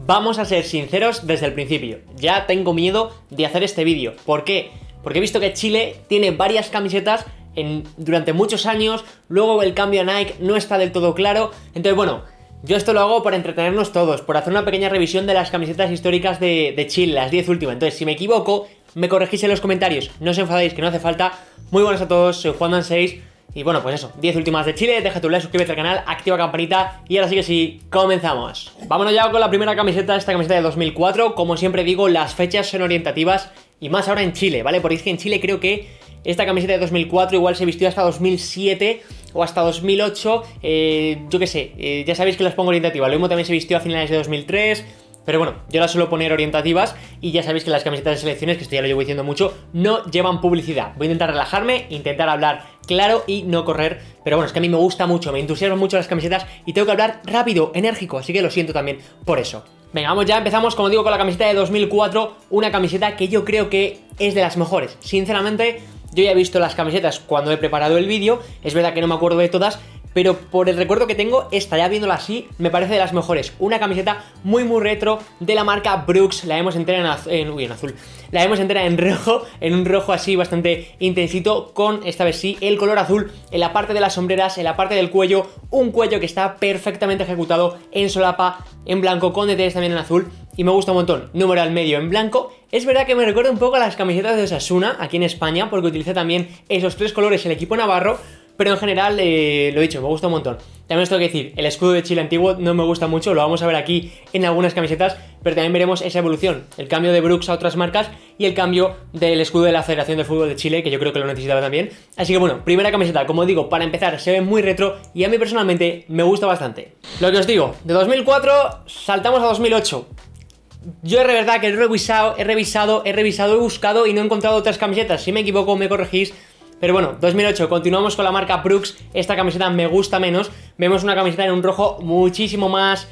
Vamos a ser sinceros desde el principio. Ya tengo miedo de hacer este vídeo. ¿Por qué? Porque he visto que Chile tiene varias camisetas durante muchos años, luego el cambio a Nike no está del todo claro. Entonces, bueno, yo esto lo hago para entretenernos todos, por hacer una pequeña revisión de las camisetas históricas de Chile, las 10 últimas. Entonces, si me equivoco, me corregís en los comentarios. No os enfadéis, que no hace falta. Muy buenas a todos, soy JuanDan6. Y bueno, pues eso, 10 últimas de Chile, deja tu like, suscríbete al canal, activa campanita y ahora sí que sí, comenzamos. Vámonos ya con la primera camiseta, esta camiseta de 2004, como siempre digo, las fechas son orientativas y más ahora en Chile, ¿vale? Porque es que en Chile creo que esta camiseta de 2004 igual se vistió hasta 2007 o hasta 2008, yo qué sé, ya sabéis que las pongo orientativas, lo mismo también se vistió a finales de 2003... Pero bueno, yo las suelo poner orientativas y ya sabéis que las camisetas de selecciones, que esto ya lo llevo diciendo mucho, no llevan publicidad. Voy a intentar relajarme, intentar hablar claro y no correr, pero bueno, es que a mí me gusta mucho, me entusiasman mucho las camisetas y tengo que hablar rápido, enérgico, así que lo siento también por eso. Venga, vamos ya, empezamos como digo con la camiseta de 2004, una camiseta que yo creo que es de las mejores. Sinceramente, yo ya he visto las camisetas cuando he preparado el vídeo, es verdad que no me acuerdo de todas, pero por el recuerdo que tengo, esta ya viéndola así, me parece de las mejores. Una camiseta muy retro de la marca Brooks. La vemos entera en azul. La vemos entera en rojo, en un rojo así bastante intensito, con esta vez sí el color azul en la parte de las sombreras, en la parte del cuello. Un cuello que está perfectamente ejecutado en solapa, en blanco, con detalles también en azul. Y me gusta un montón. Número al medio en blanco. Es verdad que me recuerda un poco a las camisetas de Osasuna aquí en España, porque utiliza también esos tres colores el equipo navarro. Pero en general, lo he dicho, me gusta un montón. También os tengo que decir, el escudo de Chile antiguo no me gusta mucho, lo vamos a ver aquí en algunas camisetas, pero también veremos esa evolución, el cambio de Brooks a otras marcas y el cambio del escudo de la Federación de Fútbol de Chile, que yo creo que lo necesitaba también. Así que bueno, primera camiseta, como digo, para empezar, se ve muy retro y a mí personalmente me gusta bastante. Lo que os digo, de 2004 saltamos a 2008. Yo es verdad que he revisado, he buscado y no he encontrado otras camisetas. Si me equivoco, me corregís. Pero bueno, 2008, continuamos con la marca Brooks. Esta camiseta me gusta menos. Vemos una camiseta en un rojo muchísimo más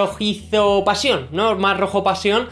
rojizo pasión, ¿no? Más rojo pasión,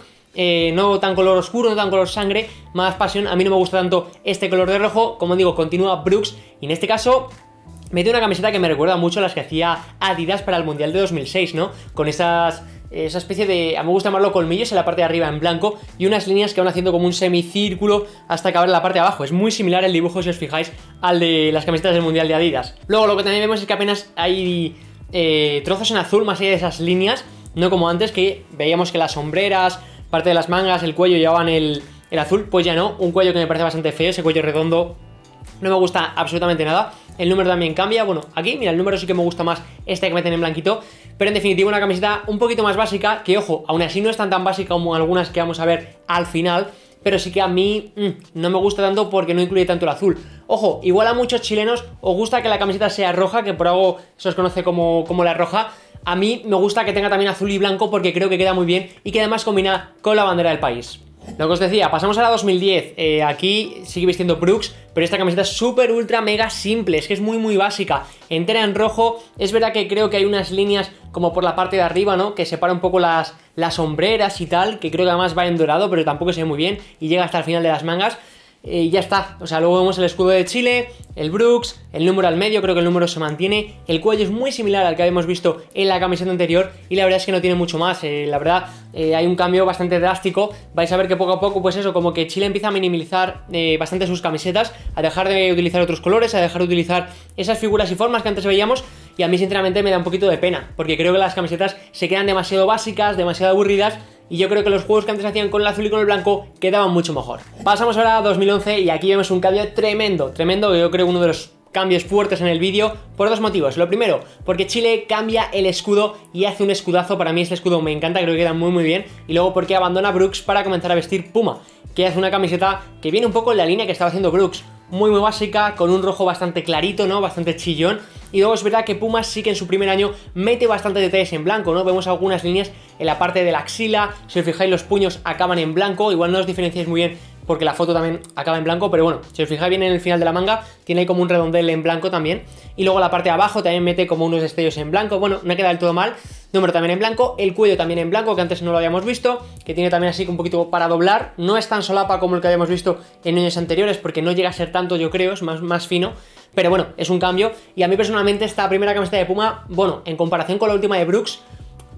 no tan color oscuro, no tan color sangre, más pasión. A mí no me gusta tanto este color de rojo. Como digo, continúa Brooks y en este caso mete una camiseta que me recuerda mucho a las que hacía Adidas para el Mundial de 2006, ¿no? Con esa especie de, a mí me gusta llamarlo colmillos en la parte de arriba en blanco y unas líneas que van haciendo como un semicírculo hasta acabar en la parte de abajo. Es muy similar el dibujo, si os fijáis, al de las camisetas del Mundial de Adidas. Luego lo que también vemos es que apenas hay trozos en azul más allá de esas líneas, no como antes que veíamos que las sombreras, parte de las mangas, el cuello llevaban el azul, pues ya no, un cuello que me parece bastante feo, ese cuello redondo no me gusta absolutamente nada. El número también cambia, bueno, aquí, mira, el número sí que me gusta más este que meten en blanquito. Pero en definitiva una camiseta un poquito más básica, que ojo, aún así no es tan básica como algunas que vamos a ver al final. Pero sí que a mí no me gusta tanto porque no incluye tanto el azul. Ojo, igual a muchos chilenos os gusta que la camiseta sea roja, que por algo se os conoce como la roja. A mí me gusta que tenga también azul y blanco porque creo que queda muy bien y que además combina con la bandera del país. Lo que os decía, pasamos a la 2010, aquí sigue vistiendo Brooks, pero esta camiseta es súper ultra mega simple, es que es muy básica, entera en rojo. Es verdad que creo que hay unas líneas como por la parte de arriba, ¿no? Que separa un poco las sombreras y tal, que creo que además va en dorado, pero tampoco se ve muy bien y llega hasta el final de las mangas. Y ya está, o sea, luego vemos el escudo de Chile, el Brooks, el número al medio, creo que el número se mantiene, el cuello es muy similar al que habíamos visto en la camiseta anterior y la verdad es que no tiene mucho más, la verdad hay un cambio bastante drástico. Vais a ver que poco a poco, pues eso, como que Chile empieza a minimizar bastante sus camisetas, a dejar de utilizar otros colores, a dejar de utilizar esas figuras y formas que antes veíamos. Y a mí sinceramente me da un poquito de pena, porque creo que las camisetas se quedan demasiado básicas, demasiado aburridas. Y yo creo que los juegos que antes hacían con el azul y con el blanco quedaban mucho mejor. Pasamos ahora a 2011 y aquí vemos un cambio tremendo, que yo creo uno de los cambios fuertes en el vídeo por dos motivos. Lo primero, porque Chile cambia el escudo y hace un escudazo. Para mí este escudo me encanta, creo que queda muy bien. Y luego porque abandona Brooks para comenzar a vestir Puma, que hace una camiseta que viene un poco en la línea que estaba haciendo Brooks. Muy básica, con un rojo bastante clarito, ¿no? Bastante chillón. Y luego es verdad que Puma sí que en su primer año mete bastante detalles en blanco, ¿no? Vemos algunas líneas en la parte de la axila. Si os fijáis, los puños acaban en blanco. Igual no os diferenciáis muy bien porque la foto también acaba en blanco, pero bueno, si os fijáis bien en el final de la manga, tiene ahí como un redondel en blanco también. Y luego la parte de abajo también mete como unos destellos en blanco. Bueno, no queda del todo mal. Número también en blanco, el cuello también en blanco, que antes no lo habíamos visto, que tiene también así un poquito para doblar. No es tan solapa como el que habíamos visto en años anteriores, porque no llega a ser tanto, yo creo, es más fino. Pero bueno, es un cambio. Y a mí personalmente esta primera camiseta de Puma, bueno, en comparación con la última de Brooks,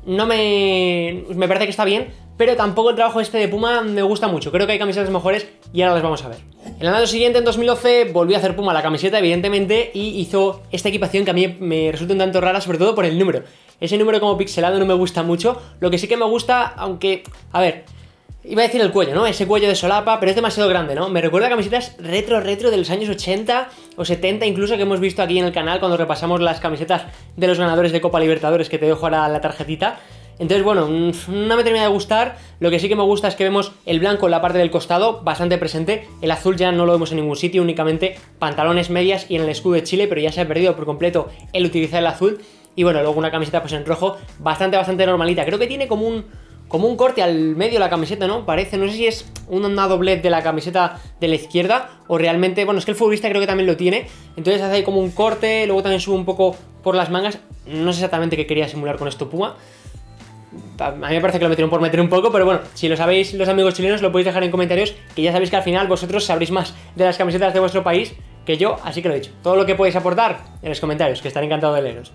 me parece que está bien, pero tampoco el trabajo este de Puma me gusta mucho. Creo que hay camisetas mejores y ahora las vamos a ver. El año siguiente, en 2012, volvió a hacer Puma la camiseta, evidentemente, y hizo esta equipación que a mí me resulta un tanto rara, sobre todo por el número. Ese número como pixelado no me gusta mucho. Lo que sí que me gusta, aunque, a ver, iba a decir el cuello, ¿no? Ese cuello de solapa, pero es demasiado grande, ¿no? Me recuerda a camisetas retro de los años 80 o 70 incluso, que hemos visto aquí en el canal cuando repasamos las camisetas de los ganadores de Copa Libertadores, que te dejo ahora la tarjetita. Entonces, bueno, no me termina de gustar. Lo que sí que me gusta es que vemos el blanco en la parte del costado, bastante presente. El azul ya no lo vemos en ningún sitio, únicamente pantalones, medias y en el escudo de Chile, pero ya se ha perdido por completo el utilizar el azul. Y bueno, luego una camiseta pues en rojo, bastante normalita. Creo que tiene como un corte al medio la camiseta, ¿no? Parece, no sé si es una doblez de la camiseta de la izquierda o realmente, bueno, es que el futbolista creo que también lo tiene. Entonces hace ahí como un corte, luego también sube un poco por las mangas. No sé exactamente qué quería simular con esto Puma. A mí me parece que lo metieron por meter un poco, pero bueno, si lo sabéis los amigos chilenos lo podéis dejar en comentarios, que ya sabéis que al final vosotros sabréis más de las camisetas de vuestro país que yo, así que lo he dicho. Todo lo que podéis aportar en los comentarios, que estaré encantado de leeros.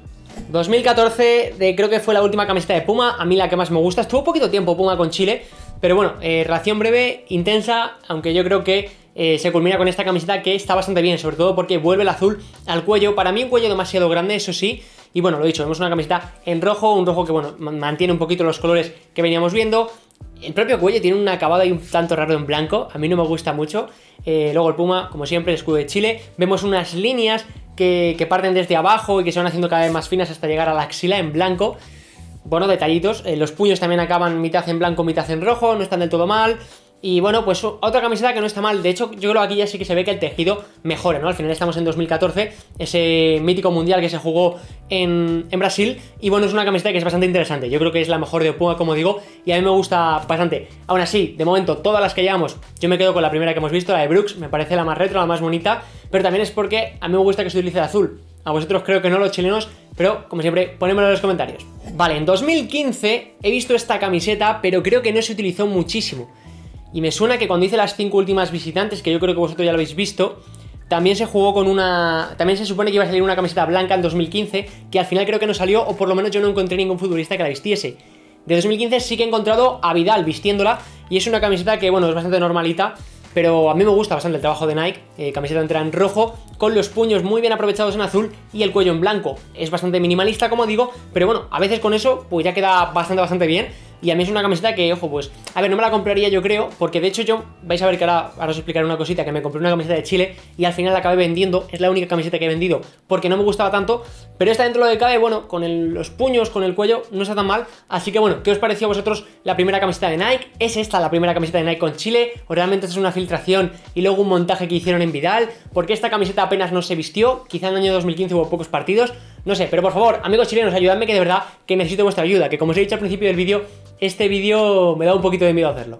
2014, creo que fue la última camiseta de Puma, a mí la que más me gusta. Estuvo poquito tiempo Puma con Chile, pero bueno, relación breve, intensa, aunque yo creo que se culmina con esta camiseta que está bastante bien, sobre todo porque vuelve el azul al cuello. Para mí un cuello demasiado grande, eso sí. Y bueno, lo dicho, vemos una camiseta en rojo, un rojo que bueno, mantiene un poquito los colores que veníamos viendo. El propio cuello tiene un acabado ahí un tanto raro en blanco, a mí no me gusta mucho. Luego el Puma, como siempre, el escudo de Chile. Vemos unas líneas que parten desde abajo y que se van haciendo cada vez más finas hasta llegar a la axila en blanco. Bueno, detallitos. Los puños también acaban mitad en blanco, mitad en rojo, no están del todo mal. Y bueno, pues otra camiseta que no está mal. De hecho, yo creo que aquí ya sí que se ve que el tejido mejora, ¿no? Al final estamos en 2014, ese mítico mundial que se jugó en Brasil. Y bueno, es una camiseta que es bastante interesante. Yo creo que es la mejor de Puma, como digo, y a mí me gusta bastante. Aún así, de momento, todas las que llevamos, yo me quedo con la primera que hemos visto, la de Brooks. Me parece la más retro, la más bonita. Pero también es porque a mí me gusta que se utilice el azul. A vosotros creo que no, los chilenos, pero como siempre, ponémoslo en los comentarios. Vale, en 2015 he visto esta camiseta, pero creo que no se utilizó muchísimo. Y me suena que cuando hice las 5 últimas visitantes, que yo creo que vosotros ya lo habéis visto, también se jugó con una... También se supone que iba a salir una camiseta blanca en 2015, que al final creo que no salió, o por lo menos yo no encontré ningún futbolista que la vistiese. De 2015 sí que he encontrado a Vidal vistiéndola, y es una camiseta que, bueno, es bastante normalita, pero a mí me gusta bastante el trabajo de Nike. Camiseta entera en rojo, con los puños muy bien aprovechados en azul y el cuello en blanco. Es bastante minimalista, como digo, pero bueno, a veces con eso pues ya queda bastante bien. Y a mí es una camiseta que, ojo, pues, a ver, no me la compraría yo creo, porque de hecho yo, vais a ver que ahora os explicaré una cosita, que me compré una camiseta de Chile y al final la acabé vendiendo, es la única camiseta que he vendido porque no me gustaba tanto, pero esta dentro de lo que cabe, bueno, con los puños, con el cuello, no está tan mal. Así que bueno, ¿qué os pareció a vosotros la primera camiseta de Nike? ¿Es esta la primera camiseta de Nike con Chile? ¿O realmente es una filtración y luego un montaje que hicieron en Vidal? Porque esta camiseta apenas no se vistió, quizá en el año 2015 hubo pocos partidos, no sé, pero por favor, amigos chilenos, ayudadme que de verdad que necesito vuestra ayuda, que como os he dicho al principio del vídeo, este vídeo me da un poquito de miedo hacerlo.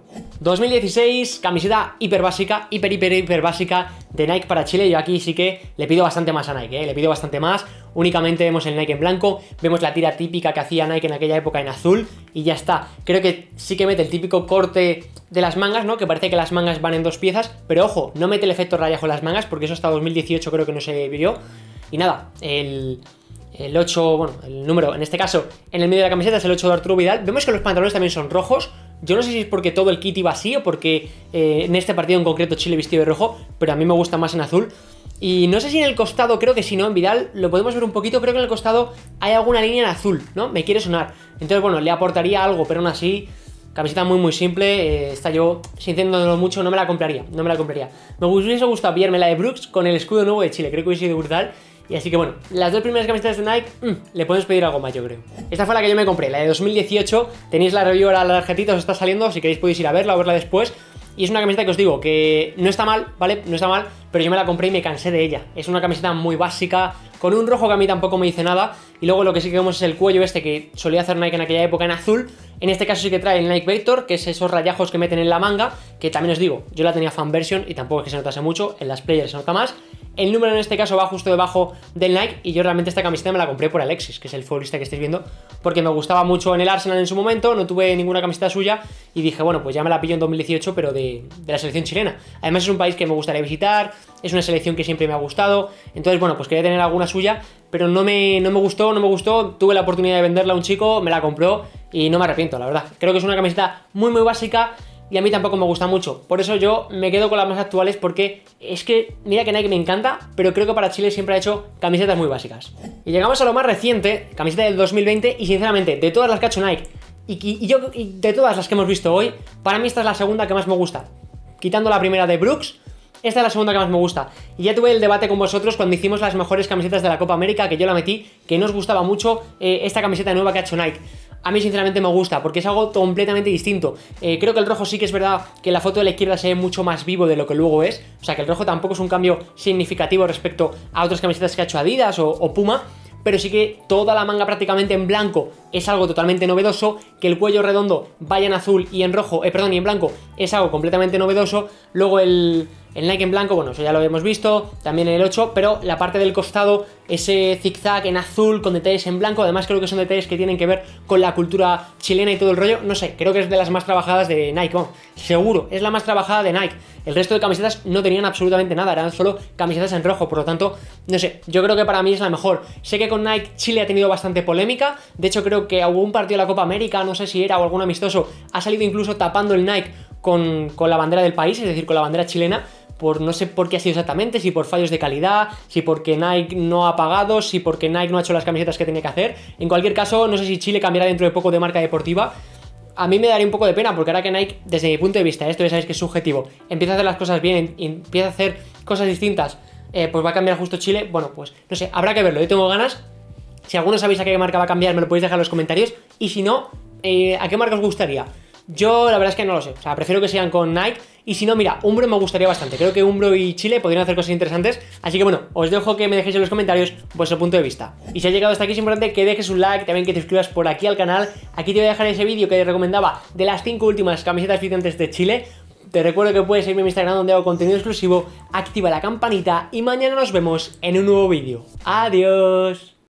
2016, camiseta hiper básica de Nike para Chile. Yo aquí sí que le pido bastante más a Nike, le pido bastante más. Únicamente vemos el Nike en blanco, vemos la tira típica que hacía Nike en aquella época en azul y ya está. Creo que sí que mete el típico corte de las mangas, ¿no? Que parece que las mangas van en dos piezas, pero ojo, no mete el efecto rayajo en las mangas porque eso hasta 2018 creo que no se vio. Y nada, el 8, bueno, el número, en este caso, en el medio de la camiseta es el 8 de Arturo Vidal. Vemos que los pantalones también son rojos. Yo no sé si es porque todo el kit iba así o porque en este partido en concreto Chile vistió de rojo, pero a mí me gusta más en azul. Y no sé si en el costado, creo que si no, en Vidal lo podemos ver un poquito, creo que en el costado hay alguna línea en azul, ¿no? Me quiere sonar. Entonces, bueno, le aportaría algo, pero aún así, camiseta muy simple. Esta yo, sintiéndolo mucho, no me la compraría, Me hubiese gustado pillarme la de Brooks con el escudo nuevo de Chile, creo que hubiese sido brutal. Y así que bueno, las dos primeras camisetas de Nike, le podemos pedir algo más, yo creo. Esta fue la que yo me compré, la de 2018. Tenéis la review ahora, la tarjetita os está saliendo, si queréis podéis ir a verla o verla después. Y es una camiseta que os digo que no está mal, ¿vale? No está mal, pero yo me la compré y me cansé de ella. Es una camiseta muy básica, con un rojo que a mí tampoco me dice nada. Y luego lo que sí que vemos es el cuello este que solía hacer Nike en aquella época en azul. En este caso sí que trae el Nike Vector, que es esos rayajos que meten en la manga, que también os digo, yo la tenía fan version y tampoco es que se notase mucho, en las players se nota más. El número en este caso va justo debajo del Nike y yo realmente esta camiseta me la compré por Alexis, que es el futbolista que estáis viendo, porque me gustaba mucho en el Arsenal en su momento, no tuve ninguna camiseta suya y dije, bueno, pues ya me la pillo en 2018, pero de la selección chilena. Además es un país que me gustaría visitar, es una selección que siempre me ha gustado, entonces bueno, pues quería tener alguna suya, pero no me gustó, tuve la oportunidad de venderla a un chico, me la compró y no me arrepiento, la verdad. Creo que es una camiseta muy básica y a mí tampoco me gusta mucho. Por eso yo me quedo con las más actuales porque es que, mira que Nike me encanta, pero creo que para Chile siempre ha hecho camisetas muy básicas. Y llegamos a lo más reciente, camiseta del 2020, y sinceramente, de todas las que ha hecho Nike y de todas las que hemos visto hoy, para mí esta es la segunda que más me gusta. Quitando la primera de Brooks, esta es la segunda que más me gusta. Y ya tuve el debate con vosotros cuando hicimos las mejores camisetas de la Copa América, que yo la metí, que no os gustaba mucho esta camiseta nueva que ha hecho Nike. A mí sinceramente me gusta, porque es algo completamente distinto. Creo que el rojo sí que es verdad que la foto de la izquierda se ve mucho más vivo de lo que luego es. O sea que el rojo tampoco es un cambio significativo respecto a otras camisetas que ha hecho Adidas o Puma. Pero sí que toda la manga prácticamente en blanco es algo totalmente novedoso, que el cuello redondo vaya en azul y en rojo, y en blanco es algo completamente novedoso. Luego el Nike en blanco, bueno, eso ya lo hemos visto, también en el 8, pero la parte del costado, ese zigzag en azul con detalles en blanco, además creo que son detalles que tienen que ver con la cultura chilena y todo el rollo, no sé, creo que es de las más trabajadas de Nike, bueno, seguro, es la más trabajada de Nike. El resto de camisetas no tenían absolutamente nada, eran solo camisetas en rojo, por lo tanto, no sé, yo creo que para mí es la mejor. Sé que con Nike Chile ha tenido bastante polémica, de hecho creo que hubo un partido de la Copa América, no sé si era o algún amistoso, ha salido incluso tapando el Nike con la bandera del país, es decir, con la bandera chilena, por no sé por qué ha sido exactamente, si por fallos de calidad, si porque Nike no ha pagado, si porque Nike no ha hecho las camisetas que tenía que hacer. En cualquier caso, no sé si Chile cambiará dentro de poco de marca deportiva. A mí me daría un poco de pena, porque ahora que Nike, desde mi punto de vista, esto ya sabéis que es subjetivo, empieza a hacer las cosas bien, empieza a hacer cosas distintas, pues va a cambiar justo Chile. Bueno, pues no sé, habrá que verlo, yo tengo ganas. Si alguno sabéis a qué marca va a cambiar, me lo podéis dejar en los comentarios. Y si no, ¿a qué marca os gustaría? Yo la verdad es que no lo sé, o sea, prefiero que sigan con Nike. Y si no, mira, Umbro me gustaría bastante. Creo que Umbro y Chile podrían hacer cosas interesantes. Así que bueno, os dejo que me dejéis en los comentarios vuestro punto de vista. Y si has llegado hasta aquí es importante que dejes un like, también que te suscribas por aquí al canal. Aquí te voy a dejar ese vídeo que te recomendaba de las 5 últimas camisetas visitantes de Chile. Te recuerdo que puedes seguirme en mi Instagram donde hago contenido exclusivo. Activa la campanita y mañana nos vemos en un nuevo vídeo. ¡Adiós!